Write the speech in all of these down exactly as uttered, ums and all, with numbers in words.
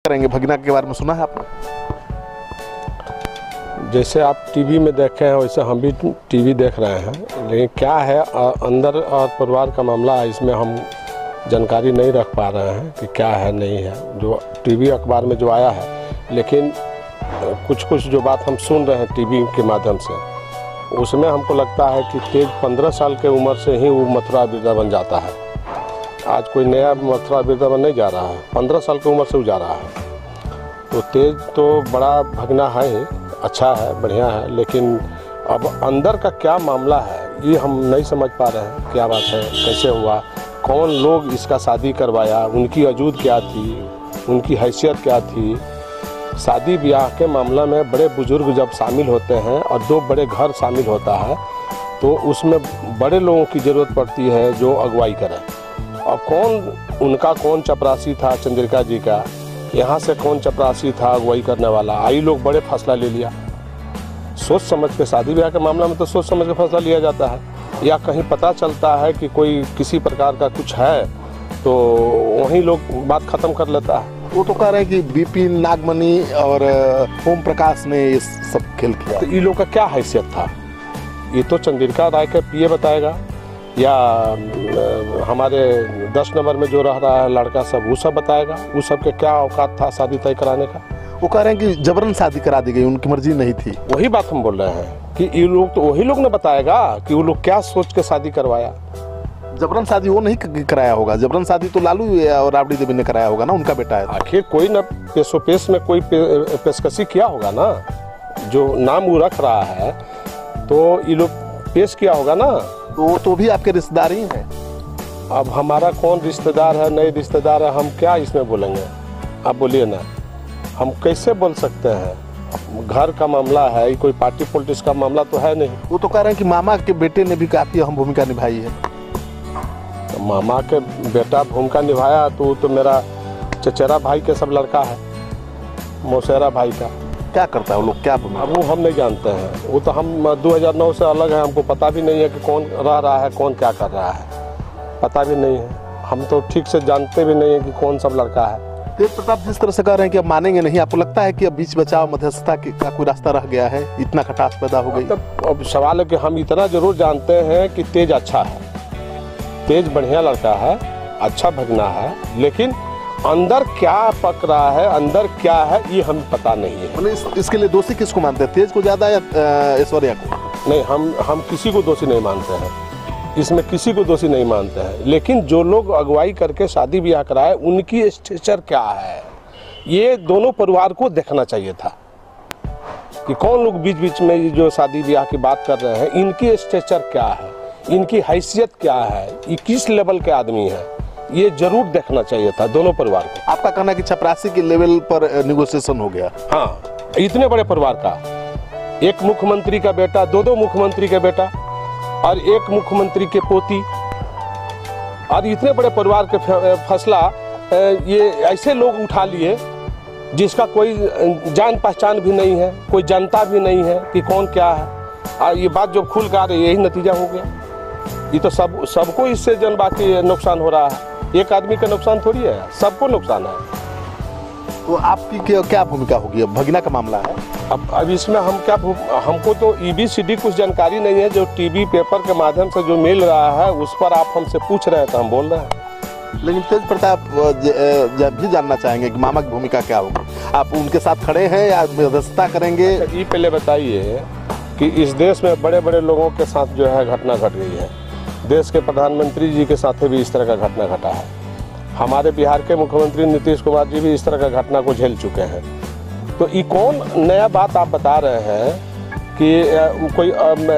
करेंगे? भगीना के बारे में सुना है आपने? जैसे आप टीवी में देखे हैं वैसे हम भी टीवी देख रहे हैं, लेकिन क्या है अंदर और परिवार का मामला है, इसमें हम जानकारी नहीं रख पा रहे हैं कि क्या है नहीं है। जो टीवी अखबार में जो आया है, लेकिन कुछ कुछ जो बात हम सुन रहे हैं टीवी के माध्यम से, उसमें हमको लगता है कि तेज पंद्रह साल के उम्र से ही वो मथुरा वृंदावन जाता है। आज कोई नया मथुरा वृंदावन नहीं जा रहा है, पंद्रह साल की उम्र से वो जा रहा है। तो तेज तो बड़ा भगना है, अच्छा है, बढ़िया है, लेकिन अब अंदर का क्या मामला है ये हम नहीं समझ पा रहे हैं। क्या बात है, कैसे हुआ, कौन लोग इसका शादी करवाया, उनकी वजूद क्या थी, उनकी हैसियत क्या थी। शादी ब्याह के मामला में बड़े बुजुर्ग जब शामिल होते हैं और दो बड़े घर शामिल होता है तो उसमें बड़े लोगों की ज़रूरत पड़ती है जो अगुवाई करें। अब कौन उनका कौन चपरासी था चंद्रिका जी का, यहाँ से कौन चपरासी था अगुवाई करने वाला, आई लोग बड़े फैसला ले लिया। सोच समझ के शादी ब्याह के मामला में तो सोच समझ के फैसला लिया जाता है, या कहीं पता चलता है कि कोई किसी प्रकार का कुछ है तो वहीं लोग बात ख़त्म कर लेता है। वो तो कह रहे हैं कि बिपिन, नागमणि और ओम प्रकाश ने ये सब खेल किया। तो ये लोग का क्या हैसियत था, ये तो चंद्रिका राय के पीए बताएगा, या हमारे दस नंबर में जो रह रहा है लड़का सब वो सब बताएगा। वो सब के क्या औकात था शादी तय कराने का। वो कह रहे हैं कि जबरन शादी करा दी गई, उनकी मर्जी नहीं थी। वही बात हम बोल रहे हैं कि ये लोग तो वही लोग ने बताएगा कि वो लोग क्या सोच के शादी करवाया। जबरन शादी वो नहीं कराया होगा, जबरन शादी तो लालू और राबड़ी देवी ने कराया होगा ना, उनका बेटा है। आखिर कोई ना पेशो पेश में कोई पे, पेशकशी किया होगा ना, जो नाम वो रख रहा है तो ये लोग पेश किया होगा ना। तो वो तो भी आपके रिश्तेदार ही हैं। अब हमारा कौन रिश्तेदार है नहीं रिश्तेदार है, हम क्या इसमें बोलेंगे? आप बोलिए ना, हम कैसे बोल सकते हैं? घर का मामला है, कोई पार्टी पॉलिटिक्स का मामला तो है नहीं। वो तो कह रहे हैं कि मामा के बेटे ने भी काफी अहम भूमिका निभाई है। तो मामा के बेटा भूमिका निभाया तो तो मेरा चचेरा भाई के सब लड़का है, मौसेरा भाई का। क्या करता है वो लोग, क्या भूमिका? अब वो हम नहीं जानते हैं, वो तो हम दो हज़ार नौ से अलग है, हमको पता भी नहीं है कि कौन रह रहा है, कौन क्या कर रहा है, पता भी नहीं है। हम तो ठीक से जानते भी नहीं है कि कौन सब लड़का है। तेज प्रताप जिस तरह से कह रहे हैं कि अब मानेंगे नहीं, आपको लगता है कि अब बीच बचाव मध्यस्थता का कोई रास्ता रह गया है, इतना खटास पैदा हो गई? मतलब अब सवाल है कि हम इतना जरूर जानते हैं कि तेज अच्छा है, तेज बढ़िया लड़का है, अच्छा भगना है, लेकिन अंदर क्या पक रहा है, अंदर क्या है ये हमें पता नहीं है। मतलब इस, इसके लिए दोषी किसको मानते हैं, तेज को ज्यादा या ऐश्वर्या को? नहीं, हम हम किसी को दोषी नहीं मानते हैं, इसमें किसी को दोषी नहीं मानते हैं, लेकिन जो लोग अगुवाई करके शादी ब्याह कराए उनकी स्ट्रक्चर क्या है ये दोनों परिवार को देखना चाहिए था कि कौन लोग बीच बीच में जो शादी ब्याह की बात कर रहे हैं इनकी स्ट्रक्चर क्या है, इनकी हैसियत क्या है, ये किस लेवल के आदमी है, ये जरूर देखना चाहिए था दोनों परिवार को। आपका कहना है कि चपरासी के लेवल पर निगोशिएशन हो गया? हाँ, इतने बड़े परिवार का, एक मुख्यमंत्री का बेटा, दो दो मुख्यमंत्री के बेटा और एक मुख्यमंत्री के पोती, और इतने बड़े परिवार के फैसला ये ऐसे लोग उठा लिए जिसका कोई जान पहचान भी नहीं है, कोई जानता भी नहीं है कि कौन क्या है। और ये बात जब खुल कर यही नतीजा हो गया। ये तो सब सबको इससे जनता की नुकसान हो रहा है, एक आदमी का नुकसान थोड़ी है, सबको नुकसान है। तो आपकी क्या, क्या भूमिका होगी? अब भगीना का मामला है, अब अब इसमें हम क्या, हमको तो ई बी सी डी कुछ जानकारी नहीं है, जो टीवी पेपर के माध्यम से जो मिल रहा है उस पर आप हमसे पूछ रहे हैं तो हम बोल रहे हैं। लेकिन तेज प्रताप भी जानना चाहेंगे कि मामा की भूमिका क्या होगी? आप उनके साथ खड़े हैं या मध्यस्थता करेंगे? ये पहले बताइए कि इस देश में बड़े बड़े लोगों के साथ जो है घटना घट गई है, देश के प्रधानमंत्री जी के साथ भी इस तरह का घटना घटा है, हमारे बिहार के मुख्यमंत्री नीतीश कुमार जी भी इस तरह का घटना को झेल चुके हैं। तो ये कौन नया बात आप बता रहे हैं कि कोई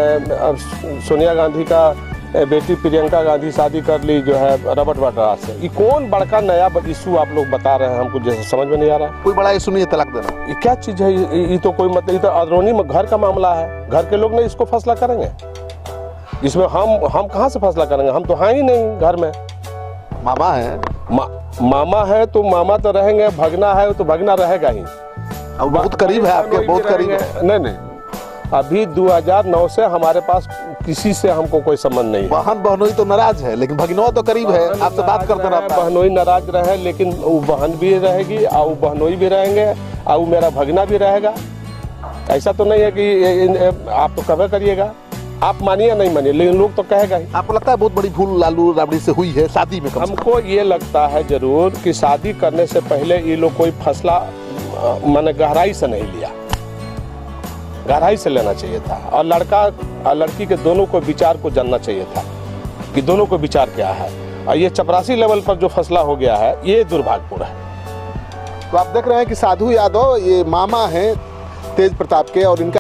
सोनिया गांधी का बेटी प्रियंका गांधी शादी कर ली जो है रबर्ट वाड्रा से, ये कौन बड़का नया इशू आप लोग बता रहे हैं? हमको जैसे समझ में नहीं आ रहा। कोई बड़ा इशू नहीं है तलाक देना, ये क्या चीज़ है? ये तो कोई मतलब, ये तो अंदरूनी घर का मामला है, घर के लोग नहीं इसको फैसला करेंगे, इसमें हम हम कहाँ से फैसला करेंगे? हम तो हैं ही नहीं घर में। मामा है, मा, मामा है तो मामा तो रहेंगे, भगना है तो भगना रहेगा ही। अब बहुत करीब है आपके, बहुत करीब है। नहीं नहीं, अभी दो हज़ार नौ से हमारे पास किसी से हमको कोई संबंध नहीं है। बहन बहनोई तो नाराज है, लेकिन भगिनवा तो करीब है, आपसे बात करते रहता है। बहनोई नाराज रहे, लेकिन वो बहन भी रहेगी और वो बहनोई भी रहेंगे और वो मेरा भगना भी रहेगा। ऐसा तो नहीं है कि आप तो कभी करिएगा, आप मानिए नहीं मानिए, लेकिन लोग तो कहेगा ही। आपको लगता है बहुत बड़ी भूल लालू राबड़ी से हुई है शादी में? हमको ये लगता है जरूर कि शादी करने से पहले ये लोग कोई फैसला माने गहराई से नहीं लिया, गहराई से लेना चाहिए था। और लड़का और लड़की के दोनों को विचार को जानना चाहिए था कि दोनों को विचार क्या है। और ये चपरासी लेवल पर जो फैसला हो गया है ये दुर्भाग्यपूर्ण है। तो आप देख रहे हैं कि साधु यादव ये मामा हैं तेज प्रताप के, और इनका